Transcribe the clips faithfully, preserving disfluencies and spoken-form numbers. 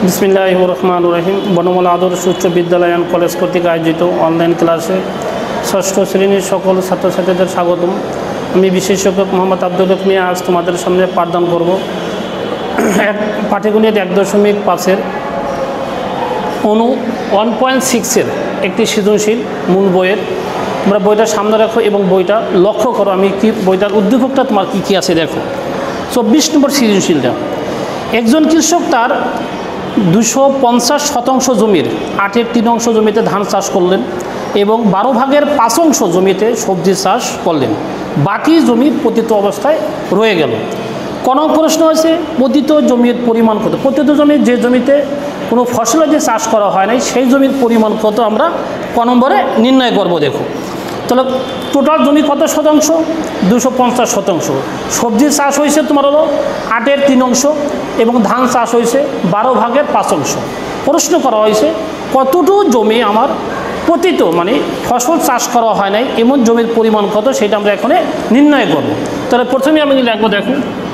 বিসমিল্লাহির রহমানির রহিম। বনমালা আদর্শ উচ্চ বিদ্যালয় অ্যান্ড কলেজ কর্তৃক আয়োজিত অনলাইন ক্লাসে ষষ্ঠ শ্রেণীর সকল ছাত্রছাত্রীদের স্বাগতম। আমি বিশেষ শিক্ষক মোহাম্মদ আব্দুল হক মিয়া আজ তোমাদের সামনে পাঠদান করব এক পাটিগণিত এক দশমিক পাঁচের অনু ওয়ান পয়েন্ট সিক্সের একটি সৃজনশীল মূল বইয়ের। তোমরা বইটা সামনে রাখো এবং বইটা লক্ষ্য করো আমি কি বইটার উদ্দীপকটা তোমার কী কী আছে দেখো। চব্বিশ নম্বর সৃজনশীলটা, একজন কৃষক তার দুশো পঞ্চাশ শতাংশ জমির আটের তিন অংশ জমিতে ধান চাষ করলেন এবং বারো ভাগের পাঁচ অংশ জমিতে সবজি চাষ করলেন, বাকি জমি পতিত অবস্থায় রয়ে গেল। কোন প্রশ্ন আছে পতিত জমির পরিমাণ কত? পতিত জমির যে জমিতে কোনো ফসলাদি চাষ করা হয় নাই সেই জমির পরিমাণ কত আমরা ক নম্বরে নির্ণয় করব। দেখো তাহলে টোটাল জমি কত শতাংশ? দুশো পঞ্চাশ শতাংশ। সবজি চাষ হয়েছে তোমার হলো আটের তিন অংশ এবং ধান চাষ হয়েছে বারো ভাগের পাঁচ অংশ। প্রশ্ন করা হয়েছে কতটুকু জমি আমার পতিত মানে ফসল চাষ করা হয় নাই এমন জমির পরিমাণ কত, সেটা আমরা এখানে নির্ণয় করব। তাহলে প্রথমে আমি লিখবো, দেখো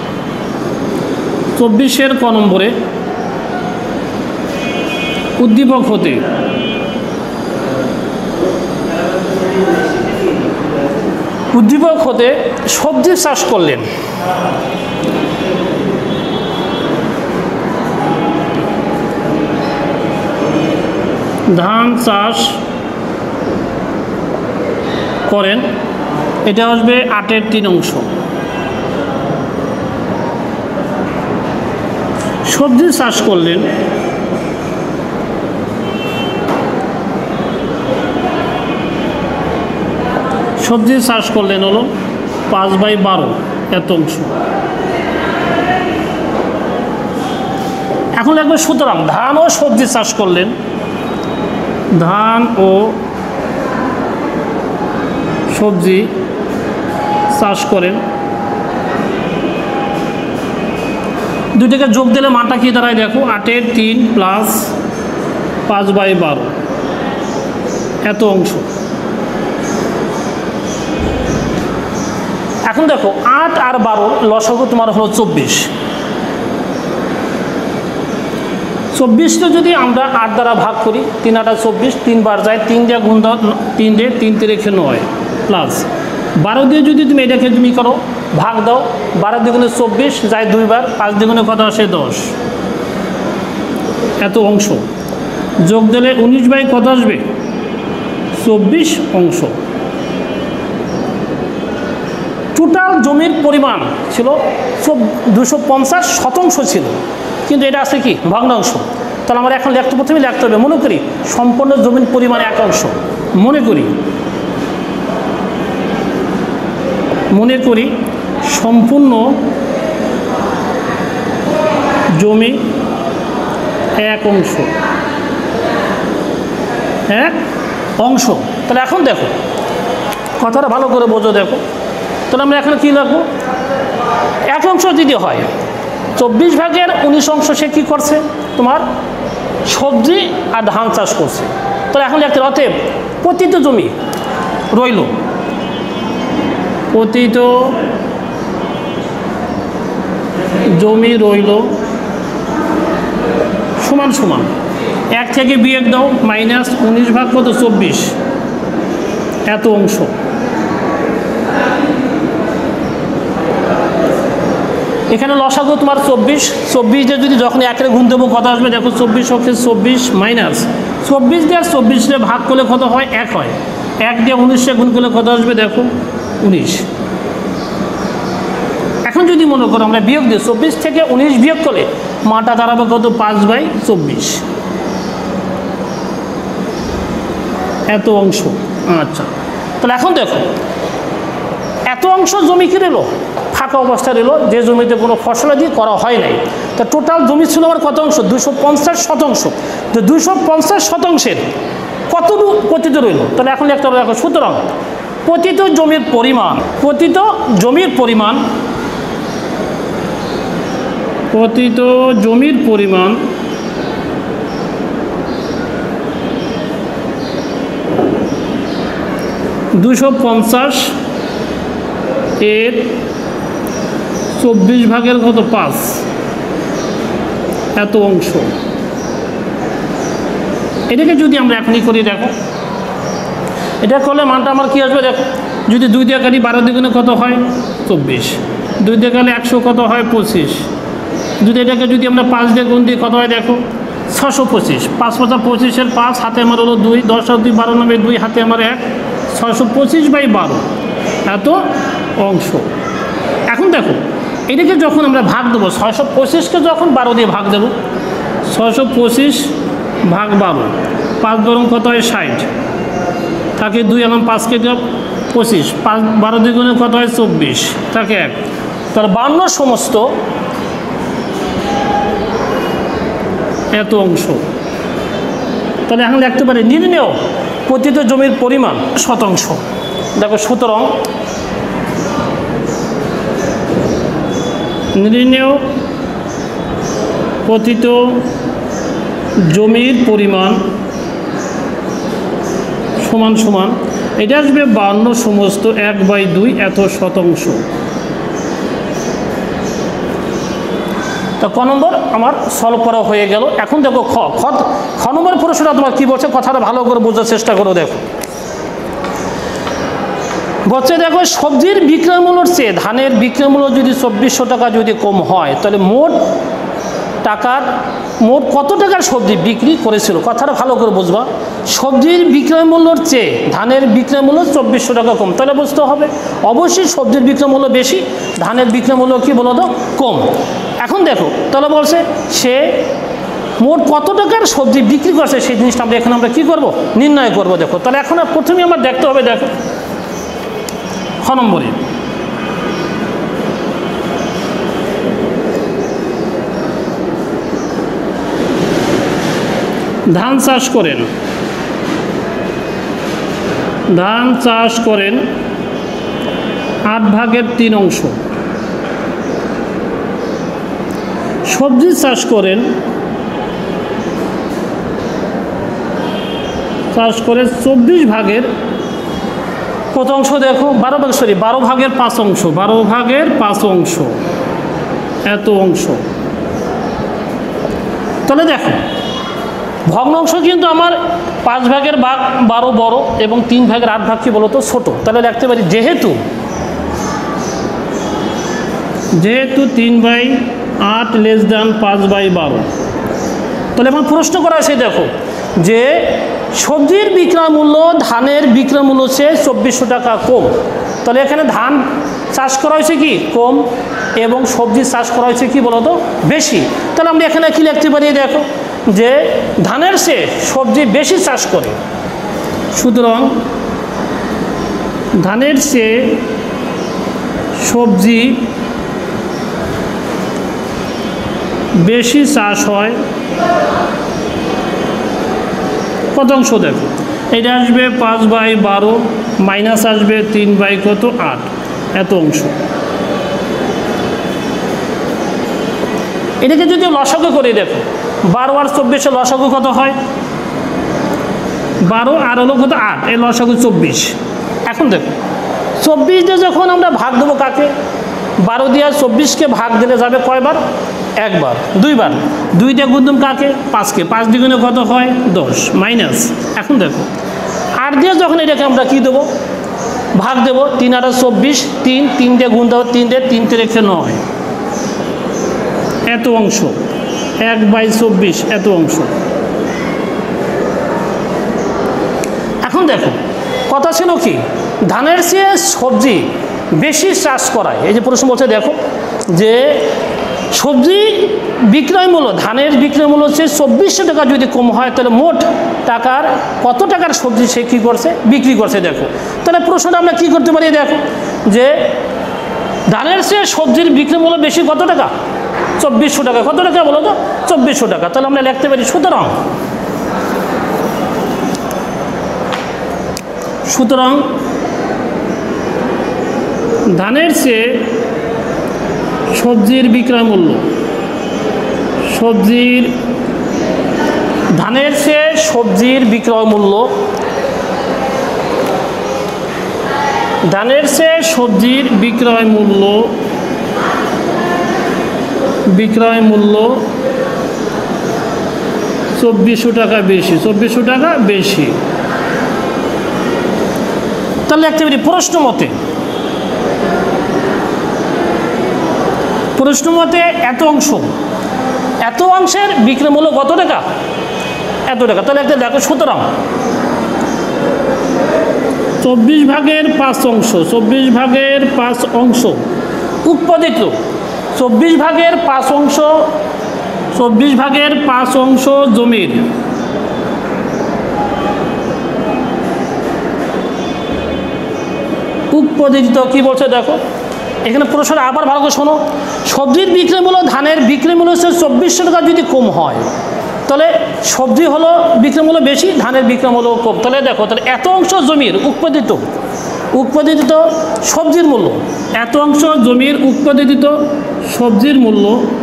চব্বিশের ক নম্বরে উদ্দীপক হতে উদ্দীপক হতে সবজি চাষ করলেন, ধান চাষ করেন, এটা আসবে আটের তিন অংশ। সবজি চাষ করলেন সবজি চাষ করলেন হলো পাঁচ বাই বারো এত অংশ। এখন লাগবে সুতরাং ধান ও সবজি চাষ করলেন, ধান ও সবজি চাষ করেন, দুইটাকে যোগ দিলে মানটা কি দাঁড়ায় দেখো, আটের তিন প্লাস পাঁচ বাই বারো এত অংশ। এখন দেখো আট আর বারো লসাগু তোমার হলো চব্বিশ। চব্বিশটা যদি আমরা আট দ্বারা ভাগ করি, তিন আটা চব্বিশ, তিনবার যায়, তিন দিয়ে গুণ দাও, তিন দিয়ে তিন তিরিখে নয় প্লাস বারো দিয়ে যদি তুমি এটাকে তুমি করো ভাগ দাও, বারো দ্বিগুণে চব্বিশ যায় দুইবার, পাঁচ দ্বিগুণে কত আসে দশ এত অংশ। যোগ দিলে উনিশ বাই কত আসবে চব্বিশ অংশ। টোটাল জমির পরিমাণ ছিল দুশো পঞ্চাশ শতাংশ ছিল, কিন্তু এটা আছে কি ভগ্নাংশ। তাহলে আমরা এখন লিখতে প্রথমে লিখতে হবে, মনে করি সম্পূর্ণ জমির পরিমাণ এক অংশ। মনে করি মনে করি সম্পূর্ণ জমি এক অংশ এক অংশ। তাহলে এখন দেখো কথাটা ভালো করে বোঝো। দেখো তাহলে আমরা এখন কী লিখবো, এক অংশ যদি হয় চব্বিশ ভাগের উনিশ অংশ সে কী করছে তোমার সবজি আর ধান চাষ করছে। তাহলে এখন লিখতে অতএব পতিত জমি রইল, পতিত জমি রইল সমান সমান এক থেকে বিয়োগ দাও মাইনাস উনিশ ভাগ কত চব্বিশ এত অংশ। এখানে লসাগু তোমার চব্বিশ, চব্বিশ দিয়ে যদি যখন একের গুণ দেবো কত আসবে দেখো, চব্বিশ হচ্ছে চব্বিশ মাইনাস চব্বিশ দিয়ে চব্বিশ দিয়ে ভাগ করলে কত হয় এক হয়, এক দিয়ে উনিশে গুণ করলে কত আসবে দেখো উনিশ। এখন যদি মনে করো আমরা বিয়োগ দিই, চব্বিশ থেকে উনিশ বিয়োগ করলে মাটা দাঁড়াবে কত পাঁচ বাই চব্বিশ এত অংশ। আচ্ছা তাহলে এখন দেখো এত অংশ জমি কি রইল ফাঁকা অবস্থায় রইল, যে জমিতে কোনো ফসলাদি করা হয় নাই। তা টোটাল জমি ছিল আমার কত অংশ দুশো পঞ্চাশ শতাংশ। তো দুশো পঞ্চাশ শতাংশের কতটুকু পতিত রইল? তাহলে এখন একটা দেখো সুতরাং পতিত জমির পরিমাণ পতিত জমির পরিমাণ পতিত জমির পরিমাণ দুশো পঞ্চাশ এর চব্বিশ ভাগের কত পাঁচ এত অংশ। এটাকে যদি আমরা এখনই করি, দেখো এটা করলে মানটা আমার কী আসবে, দেখো যদি দুই দিয়ে কাটি বারো দ্বিগুণে কত হয় চব্বিশ, দুই দিয়ে কাটলে একশো কত হয় পঁচিশ, যদি এটাকে যদি আমরা পাঁচ দিয়ে গুণ দিই কত হয়, দেখো ছশো পঁচিশ, পাঁচ পাঁচা পঁচিশের পাঁচ, হাতে আমার হলো দুই, দশ আর দুই বারো নব্বই, দুই হাতে আমার এক, ছশো পঁচিশ বাই বারো এত অংশ। এখন দেখো এটাকে যখন আমরা ভাগ দেবো, ছয়শো পঁচিশকে যখন বারো দিয়ে ভাগ দেবো, ছয়শো পঁচিশ ভাগ বারো, পাঁচ বরং কত হয় ষাট, থাকে দুই আলাম পাঁচ কেটে পঁচিশ, পাঁচ বারো দ্বিগুণে কত হয় চব্বিশ, থাকে এক, তার বান্ন সমস্ত এত অংশ। তাহলে এখন লিখতে পারি নির্ণেয় পতিত জমির পরিমাণ শতাংশ। দেখো সুতরাং নির্ণেয় পতিত জমির পরিমাণ সমান সমান এটা আসবে বান্ন সমস্ত এক বাই দুই এত শতাংশ। তো ক নম্বর আমার সলভ করা হয়ে গেল। এখন দেখো খ খ খ নম্বর প্রশ্নটা তোমার কী বলছে, কথাটা ভালো করে বোঝার চেষ্টা করো। দেখো বলছে, দেখো সবজির বিক্রয় মূল্যর চেয়ে ধানের বিক্রয় মূল্য যদি চব্বিশশো টাকা যদি কম হয়, তাহলে মোট টাকার মোট কত টাকার সবজি বিক্রি করেছিল। কথাটা ভালো করে বুঝবা, সবজির বিক্রয় মূল্যর চেয়ে ধানের বিক্রয় মূল্য চব্বিশশো টাকা কম, তাহলে বুঝতে হবে অবশ্যই সবজির বিক্রয় মূল্য বেশি, ধানের বিক্রয় মূল্য কী বলো তো কম। এখন দেখো তাহলে বলছে সে মোট কত টাকার সবজি বিক্রি করছে, সেই জিনিসটা আমরা এখন আমরা কী করবো নির্ণয় করবো। দেখো তাহলে এখন প্রথমে আমার দেখতে হবে, দেখো খ নম্বরে ধান চাষ করেন, ধান চাষ করেন আট ভাগের তিন অংশ, সবজি চাষ করেন চাষ করে চব্বিশ ভাগের কত অংশ, দেখো বারো ভাগ সরি বারো ভাগের পাঁচ অংশ, বারো ভাগের পাঁচ অংশ এত অংশ। তাহলে দেখো ভগ্নাংশ কিন্তু আমার পাঁচ ভাগের ভাগ বারো বড় এবং তিন ভাগের আট ভাগ কি বলতো ছোট। তাহলে লিখতে পারি যেহেতু যেহেতু তিন বাই আট লেস দ্যান পাঁচ বাই বারো, তাহলে এখন প্রশ্ন করা আছে, দেখো যে সবজির বিক্রয় মূল্য ধানের বিক্রয় মূল্য চেয়ে চব্বিশশো টাকা কম, তাহলে এখানে ধান চাষ করা হয়েছে কি কম এবং সবজি চাষ করা হয়েছে কি বলতো বেশি। তাহলে আমরা এখানে কি লিখতে পারি, দেখো যে ধানের চেয়ে সবজি বেশি চাষ করে, সুতরাং ধানের চেয়ে সবজি বেশি চাষ হয় কত অংশ, দেখো এটা আসবে পাঁচ বাই বারো মাইনাস আসবে তিন বাই কত আট এত অংশ। এটাকে যদি লসাগু করে, দেখো বারো আর চব্বিশে লসাগু কত হয় বারো আর হলো কত আট, এই লসাগু চব্বিশ। এখন দেখো চব্বিশ দিয়ে যখন আমরা ভাগ দেবো কাকে, বারো দিয়ে চব্বিশকে ভাগ দিলে যাবে কয়বার একবার, দুইবার, দুই দিয়ে গুণ দিলাম কাকে পাঁচকে, পাঁচ দ্বিগুণে কত হয় দশ মাইনাস। এখন দেখো আট দিয়ে যখন এটাকে আমরা কি দেবো ভাগ দেবো, তিন আট চব্বিশ, তিন তিন দিয়ে গুণ দেবো, তিন দিয়ে তিনটে রেখে নয় এত অংশ, এক বাই চব্বিশ এত অংশ। এখন দেখো কথা ছিল কি ধানের চেয়ে সবজি বেশি চাষ করায়, এই যে প্রশ্ন বলছে, দেখো যে সবজি বিক্রয় মূল্য ধানের বিক্রয় মূল্য হচ্ছে চব্বিশশো টাকা যদি কম হয়, তাহলে মোট টাকার কত টাকার সবজি সে কী করছে বিক্রি করছে। দেখো তাহলে প্রশ্নটা আমরা কী করতে পারি, দেখো যে ধানের চেয়ে সবজির বিক্রয় মূল্য বেশি কত টাকা চব্বিশশো টাকা, কত টাকা বলো তো চব্বিশশো টাকা। তাহলে আমরা লিখতে পারি সুতরাং সুতরাং ধানের চেয়ে সবজির বিক্রয় মূল্য সবজির ধানের চেয়ে সবজির বিক্রয় মূল্য ধানের চেয়ে সবজির বিক্রয় মূল্য বিক্রয় মূল্য চব্বিশশো টাকা বেশি, চব্বিশশো টাকা বেশি। তাহলে লিখতে পারি প্রশ্ন মতে, প্রশ্ন মতে এত অংশ, এত অংশের বিক্রয় মূল্য কত টাকা, এত টাকা। তাহলে একটা দেখো, সুতরাং চব্বিশ ভাগের পাঁচ অংশ, চব্বিশ ভাগের পাঁচ অংশ উৎপাদিত, চব্বিশ ভাগের পাঁচ অংশ, চব্বিশ ভাগের পাঁচ অংশ জমির উৎপাদিত কি বলছে দেখো এখানে প্রশ্ন আবার ভালো করে শোনো। সবজির বিক্রয় মূল্য ধানের বিক্রয় মূল্য হচ্ছে চব্বিশশো টাকা যদি কম হয়, তাহলে সবজি হলো বিক্রয় মূল্য বেশি, ধানের বিক্রয় মূল্য কম। তাহলে দেখো, তাহলে এত অংশ জমির উৎপাদিত, উৎপাদিত সবজির মূল্য, এত অংশ জমির উৎপাদিত সবজির মূল্য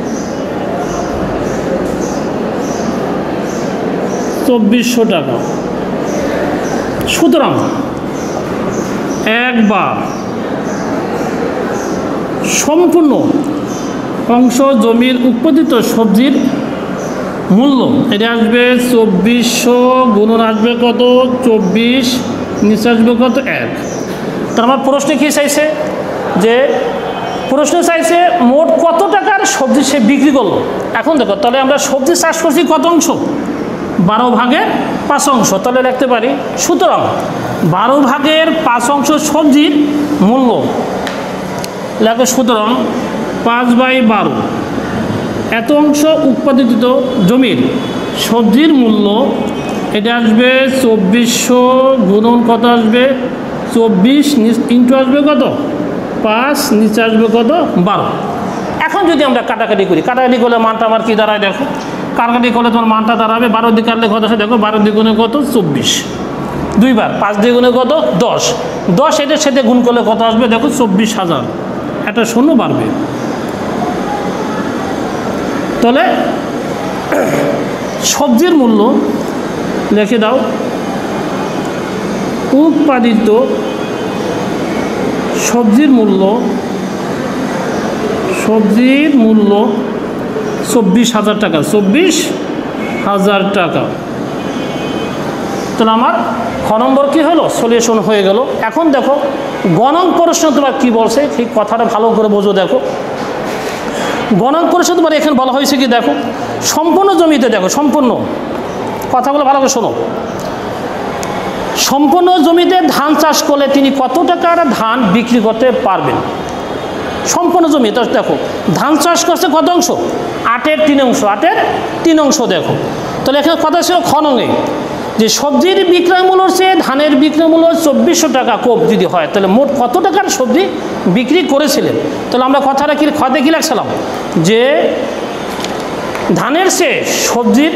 চব্বিশশো টাকা। সুতরাং একবার সম্পূর্ণ অংশ জমির উৎপাদিত সবজির মূল্য এটা আসবে চব্বিশশো গুণন আসবে কত, চব্বিশ, নিচে আসবে কত, এক। তার আমার প্রশ্নে কী চাইছে, যে প্রশ্ন চাইছে মোট কত টাকার সবজি সে বিক্রি করলো। এখন দেখো, তাহলে আমরা সবজি চাষ করছি কত অংশ, বারো ভাগের পাঁচ অংশ। তাহলে লিখতে পারি, সুতরাং বারো ভাগের পাঁচ অংশ সবজির মূল্য, লেখো সুতরাং পাঁচ বাই বারো এত অংশ উৎপাদিত জমির সবজির মূল্য এটা আসবে চব্বিশশো গুণন কত আসবে, চব্বিশ ইন্টু আসবে কত, পাঁচ, নিচে আসবে কত, বারো। এখন যদি আমরা কাটাকাটি করি, কাটাকাটি করলে মানটা আমার কী দাঁড়ায় দেখো, কাটাকাটি করলে তোমার মানটা দাঁড়াবে বারো দিকে কাটলে কত আসে দেখো, বারো দ্বিগুণে কত, চব্বিশ, দুইবার পাঁচ দ্বিগুণে কত, দশ, দশ এটার সাথে গুণ করলে কত আসবে দেখো, চব্বিশ হাজার, একটা শূন্য বাড়বে। তাহলে সবজির মূল্য লিখে দাও, উৎপাদিত সবজির মূল্য, সবজির মূল্য চব্বিশ হাজার টাকা, চব্বিশ হাজার টাকা। তাহলে আমার খ নম্বর কী হলো, সলিউশন হয়ে গেল। এখন দেখো গণক প্রশ্ন তোমার কী বলছে, ঠিক কথাটা ভালো করে বোঝো। দেখো গণক প্রশ্ন তোমার এখানে বলা হয়েছে কি দেখো, সম্পূর্ণ জমিতে, দেখো সম্পূর্ণ, কথাগুলো ভালো করে শোনো, সম্পূর্ণ জমিতে ধান চাষ করলে তিনি কত টাকার ধান বিক্রি করতে পারবেন। সম্পূর্ণ জমি, তো দেখো ধান চাষ করছে কত অংশ, আটের তিন অংশ, আটের তিন অংশ। দেখো তাহলে এখানে কথা ছিল খননে, যে সবজির বিক্রয় মূল্য হচ্ছে ধানের বিক্রয় মূল্য চব্বিশশো টাকা কম যদি হয়, তাহলে মোট কত টাকার সবজি বিক্রি করেছিলেন। তাহলে আমরা কথাটা কি খতে কী লাগছিলাম, যে ধানের চেয়ে সবজির,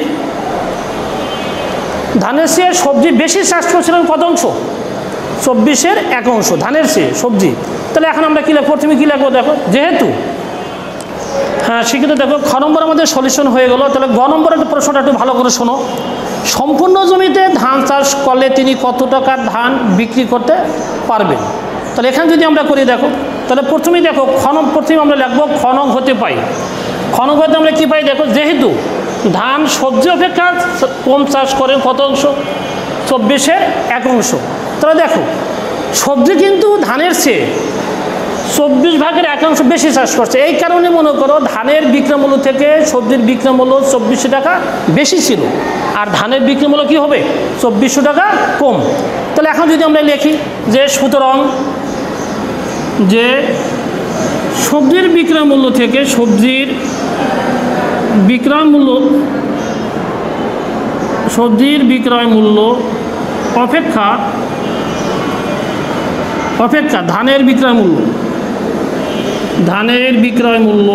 ধানের চেয়ে সবজি বেশি চাষ করছিলেন কত অংশ, চব্বিশের এক অংশ, ধানের চেয়ে সবজি। তাহলে এখন আমরা কী লাগবো, প্রথমে কী লাগবো দেখো, যেহেতু হ্যাঁ সেক্ষেত্রে দেখো খ নম্বর আমাদের সলিউশন হয়ে গেল। তাহলে গ নম্বরের প্রশ্নটা একটু ভালো করে শোনো, সম্পূর্ণ জমিতে ধান চাষ করলে তিনি কত টাকার ধান বিক্রি করতে পারবেন। তাহলে এখানে যদি আমরা করি দেখো, তাহলে প্রথমেই দেখো খনক, প্রথমে আমরা লিখবো খনক হতে পাই, খনক হতে আমরা কী পাই দেখো, যেহেতু ধান সবজি অপেক্ষা কম চাষ করেন কত অংশ, চব্বিশের এক অংশ। তাহলে দেখো সবজি কিন্তু ধানের চেয়ে চব্বিশ ভাগের এক অংশ বেশি চাষ করছে, এই কারণে মনে করো ধানের বিক্রয় মূল্য থেকে সবজির বিক্রয় মূল্য চব্বিশশো টাকা বেশি ছিল, আর ধানের বিক্রয় মূল্য কী হবে, চব্বিশশো টাকা কম। তাহলে এখন যদি আমরা লিখি যে সুতরাং যে সবজির বিক্রয় মূল্য থেকে সবজির বিক্রয় মূল্য, সবজির বিক্রয় মূল্য অপেক্ষা অপেক্ষা ধানের বিক্রয় মূল্য, ধানের বিক্রয় মূল্য,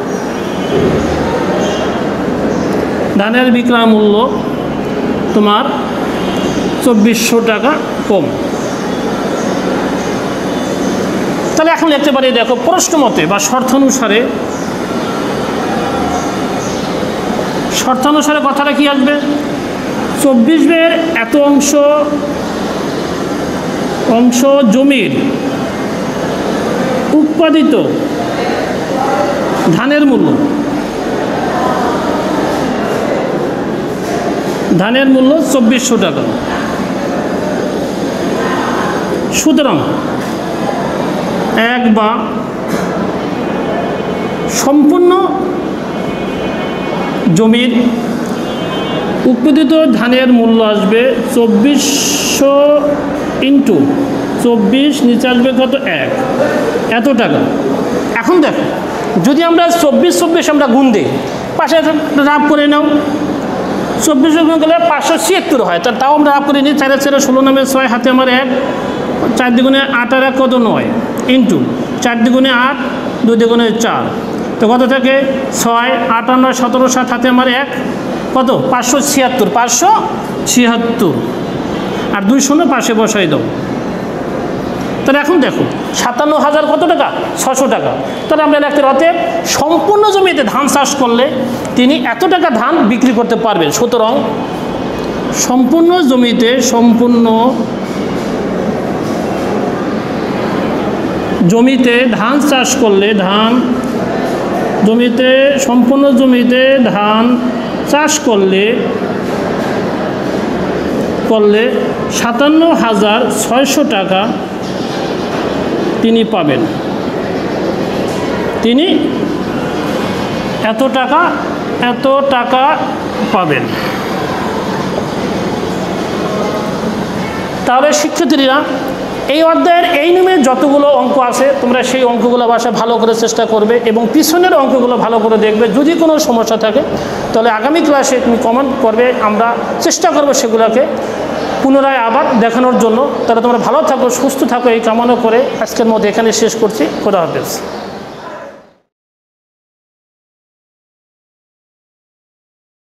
ধানের বিক্রয় মূল্য তোমার চব্বিশশো টাকা কম। তাহলে এখন লিখতে পারি দেখো প্রশ্ন মতে বা শর্তানুসারে, শর্তানুসারে কথাটা কি আসবে, চব্বিশের এত অংশ অংশ জমির উৎপাদিত ধানের মূল্য, ধানের মূল্য চব্বিশশো টাকা। সুতরাং এক বা সম্পূর্ণ জমির উৎপাদিত ধানের মূল্য আসবে চব্বিশশো ইন্টু চব্বিশ, নিচে আসবে কত এক, এত টাকা। এখন দেখো, যদি আমরা চব্বিশ চব্বিশ আমরা গুণ দিই, পাশে রাফ করে নাও, চব্বিশ গুণ করলে পাঁচশো ছিয়াত্তর হয়, তা তাও আমরা রাফ করে নিই। চারে চারে ষোলো নামে ছয়, হাতে আমার এক, চার দ্বিগুণে আট আর এক কত নয়, ইন্টু চার দ্বিগুণে আট, দুই দ্বিগুণে চার, তো কত থাকে ছয়, আট আর নয় সতেরো, সাত, হাতে আমার এক, কত পাঁচশো ছিয়াত্তর, পাঁচশো ছিয়াত্তর, আর দুই শূন্য পাশে বসাই দাও। তাহলে এখন দেখো সাতান্ন হাজার কত টাকা, ছশো টাকা। তাহলে আমরা লিখতে অতএব সম্পূর্ণ জমিতে ধান চাষ করলে তিনি এত টাকা ধান বিক্রি করতে পারবেন। সুতরাং সম্পূর্ণ জমিতে সম্পূর্ণ জমিতে ধান চাষ করলে ধান জমিতে সম্পূর্ণ জমিতে ধান চাষ করলে করলে সাতান্ন হাজার ছয়শো টাকা তিনি পাবেন। তিনি এত টাকা এত টাকা পাবেন। তাহলে শিক্ষার্থীরা, এই অধ্যায়ের এই নিয়মে যতগুলো অঙ্ক আছে তোমরা সেই অঙ্কগুলো বাসায় ভালো করে চেষ্টা করবে এবং পিছনের অঙ্কগুলো ভালো করে দেখবে। যদি কোনো সমস্যা থাকে তাহলে আগামী ক্লাসে তুমি কমেন্ট করবে, আমরা চেষ্টা করবো সেগুলোকে পুনরায় আবার দেখানোর জন্য। তাহলে তোমরা ভালো থাকো, সুস্থ থাকো, এই কামনা করে আজকের মধ্যে এখানে শেষ করছি। খোদা হাফেজ।